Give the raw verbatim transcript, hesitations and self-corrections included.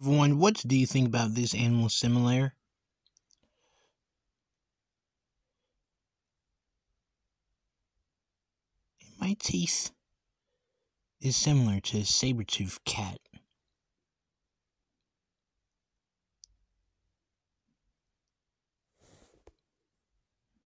One, what do you think about this animal similar? My teeth is similar to a Sabertooth cat.